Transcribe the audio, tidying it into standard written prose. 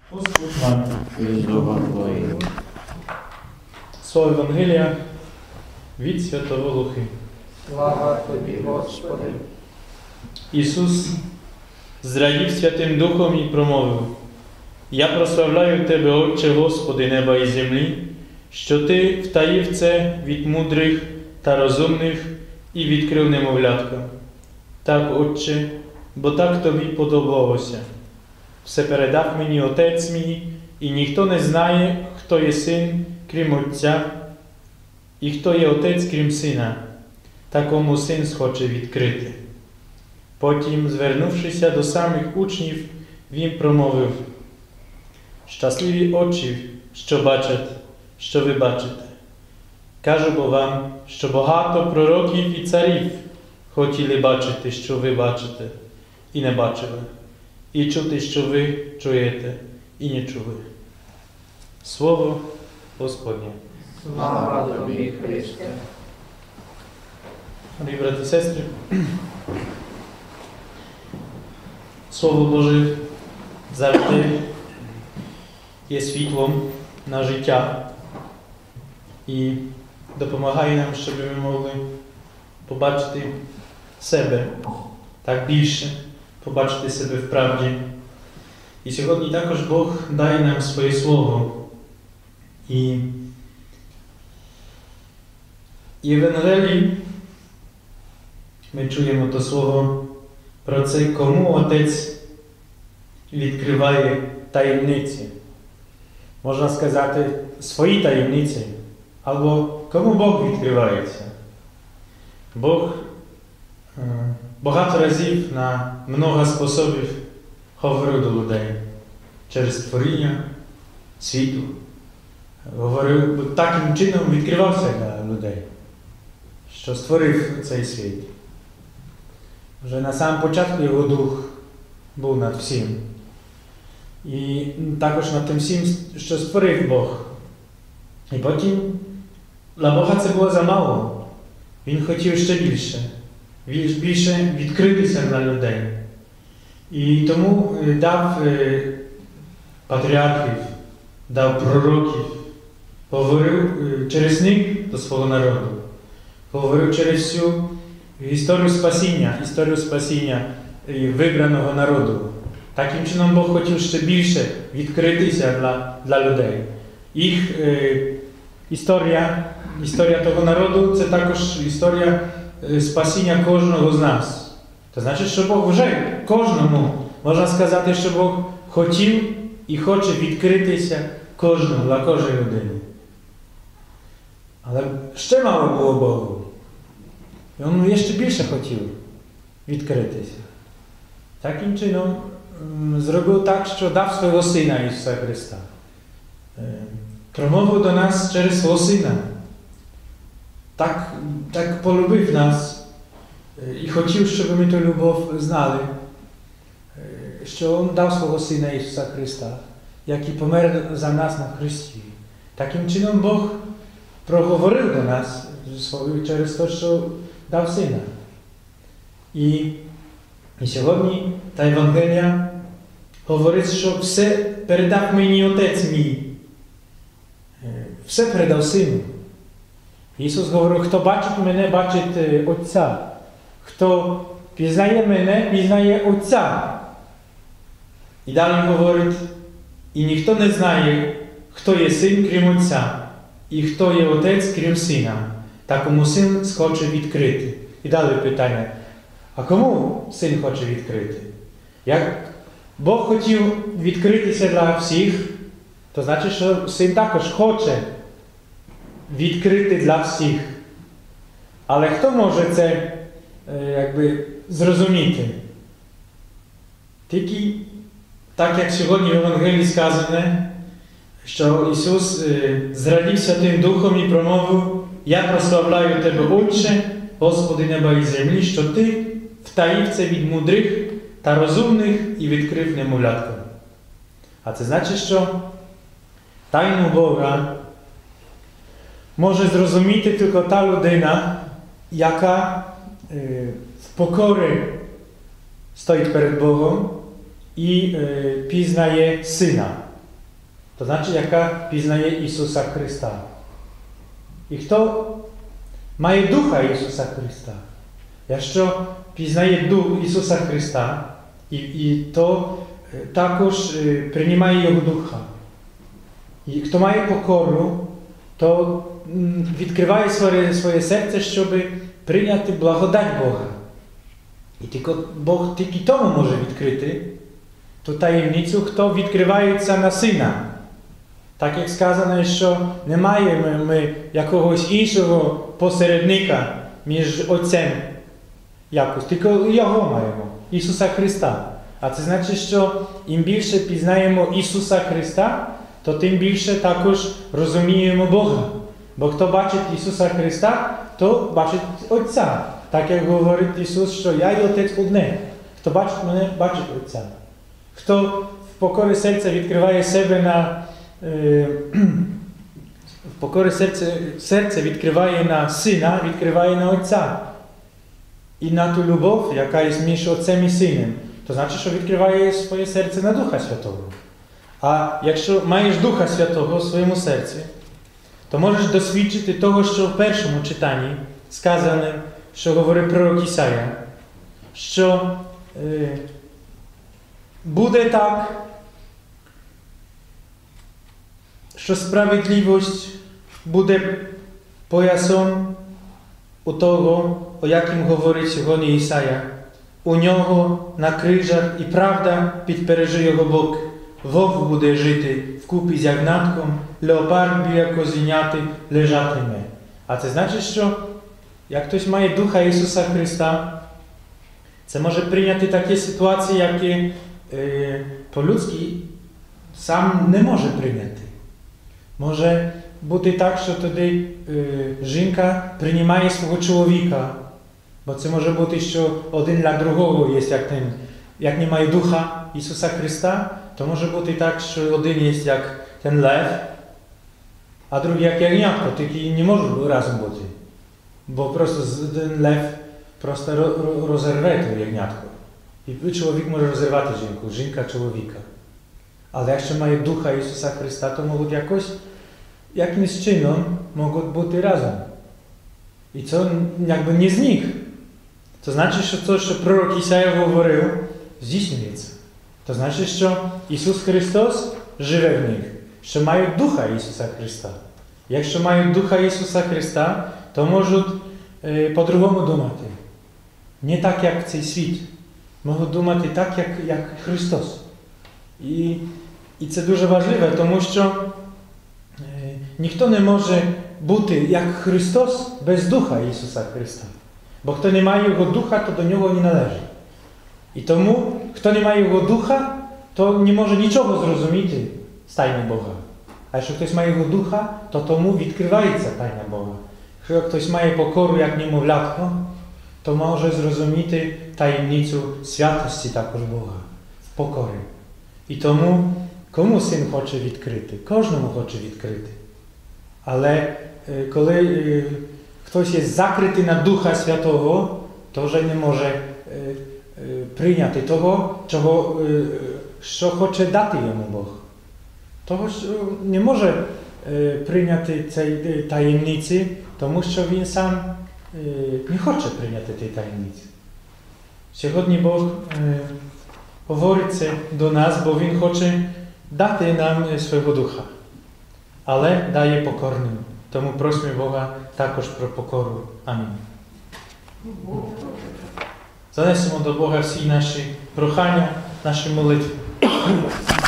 Господь вам. І з Духом Твоїм. Слово Євангелія від Святого Луки. Слава Тобі, Господи. Ісус зрадів Святим Духом і промовив: «Я прославляю Тебе, Отче, Господи неба і землі, що Ти втаїв це від мудрих та розумних і відкрив немовлятка. Так, Отче, бо так Тобі подобалося. Все передав мені Отець мій, і ніхто не знає, хто є Син, крім Отця, і хто є Отець, крім Сина, та кому Син схоче відкрити». Потім, звернувшися до самих учнів, він промовив: «Щасливі очі, що бачать, що ви бачите. Кажу бо вам, що багато пророків і царів хотіли бачити, що ви бачите, і не бачили, і чути, що ви чуєте, і не чули». Слово Господнє. Слава Тобі, Христе. Дорогі брати і сестри, Слово Боже завжди є світлом на життя і допомагає нам, щоб ми могли побачити себе так більше, побачити себе в правді. І сьогодні також Бог дає нам своє Слово. І в Євангелії ми чуємо то слово про це, кому Отець відкриває таємниці. Можна сказати, свої таємниці, або кому Бог відкривається. Бог багато разів на много способів говорив до людей через творіння світу. Говорив, таким чином відкривався для людей, що створив цей світ. Вже на самому початку його дух був над всім. І також над тим всім, що створив Бог. І потім для Бога це було замало. Він хотів ще більше. Більше відкритися для людей. І тому дав патріархів, дав пророків, говорив через них до свого народу. Говорив через всю історію спасіння вибраного народу. Таким чином Бог хотів ще більше відкритися для людей. Їх історія того народу – це також історія спасіння кожного з нас. Це значить, що Бог вже кожному, можна сказати, що Бог хотів і хоче відкритися кожному, для кожної людини. Але ще мало було Богу. І Він ще більше хотів відкритися. Таким чином зробив так, що дав свого Сина Ісуса Христа. Промовив до нас через свого Сина. Так полюбив нас і хотів, щоб ми ту любов знали, що Він дав свого Сина Ісуса Христа, який помер за нас на хресті. Таким чином Бог проговорив до нас через те, що дав Сина. І сьогодні та Євангелія говорить, що все передав мені Отець мій. Все передав Сину. Ісус говорив, хто бачить мене, бачить Отця. Хто пізнає мене, пізнає Отця. І далі говорить, і ніхто не знає, хто є Син, крім Отця, і хто є Отець, крім Сина, та кому Син схоче відкрити. І далі питання, а кому Син хоче відкрити? Як Бог хотів відкритися для всіх, то значить, що Син також хоче відкрити для всіх. Але хто може це зрозуміти? Тільки так, як сьогодні в Євангелії сказане, що Ісус зрадів Святим Духом і промовив: «Я прославляю Тебе, Отче, Господи неба і землі, що Ти втаїв це від мудрих та розумних і відкрив немовляткам». А це значить, що тайну Бога може зрозуміти тільки та людина, яка в покорі стоїть перед Богом і пізнає Сина. to znaczy jaka pізнає Ісуса Христа. І хто має Духа Ісуса Христа? Якщо пізнає Дух Ісуса Христа, і то також приймає Його Духа. І хто має покору, то відкриває своє серце, щоб прийняти благодать Бога. І тільки Бог тільки тому може відкрити ту таємницю, хто відкривається на Сина. Так як сказано, що не маємо ми якогось іншого посередника між Отцем якось, тільки Його маємо, Ісуса Христа. А це значить, що їм більше пізнаємо Ісуса Христа, то тим більше також розуміємо Бога. Бо хто бачить Ісуса Христа, то бачить Отця. Так як говорить Ісус, що я і Отець одне. Хто бачить мене, бачить Отця. Хто в покорі серця відкриває себе на в покорі серця відкриває на Сина, відкриває на Отця. І на ту любов, яка є між Отцем і Сином, то значить, що відкриває своє серце на Духа Святого. А якщо маєш Духа Святого в своєму серці, то можеш досвідчити того, що в першому читанні сказано, що говорить пророк Ісая, що буде так, що справедливість буде поясом у того, о яким говорить сьогодні Ісая. У нього на крижах і правда підпереже його бок. Вовк буде жити вкупі з ягнатком, леопард біля козеняти лежатиме. А це значить, що як хтось має Духа Ісуса Христа, це може прийняти такі ситуації, які по-людськи сам не може прийняти. Може бути так, що тоді жінка приймає свого чоловіка, бо це може бути, що один для другого є, як немає Духа Ісуса Христа, то може бути так, що один є як ten лев, а другий як ягнятко, тільки не можуть разом бути. Бо просто один лев просто розірве то ягнятко. І чоловік може розірвати жінку, жінка чоловіка. Але якщо має Духа Ісуса Христа, то можуть якимось чином можуть бути разом. І це якби не з них. Це значить, що те, що пророк Ісая говорив, здійснюється. To znaczy, że Ісус Христос живе в них, що мають Духа Ісуса Христа. Якщо мають Духа Ісуса Христа, то можуть по-другому думати. Не так, як цей світ. Можуть думати так, як Христос. І це дуже важливо, тому що ніхто не може бути як Христос без Духа Ісуса Христа. Бо хто не має Його Духа, то до Нього не належить. І тому, хто не має Його Духа, то не може нічого зрозуміти з тайни Бога. А якщо хтось має Його Духа, то тому відкривається тайна Бога. Якщо хтось має покору, як немовлятко, то може зрозуміти таємницю святості також Бога в покорі. І тому, кому Син хоче відкрити? Кожному хоче відкрити. Але коли хтось є закритий на Духа Святого, то вже не може прийняти того, що хоче дати йому Бог. Того, що не може прийняти цієї таємниці, тому що він сам не хоче прийняти цієї таємниці. Сьогодні Бог говорить це до нас, бо Він хоче дати нам свого Духа, але дає покорним. Тому просимо Бога також про покору. Амінь. Занесемо до Бога всі наші прохання, наші молитви.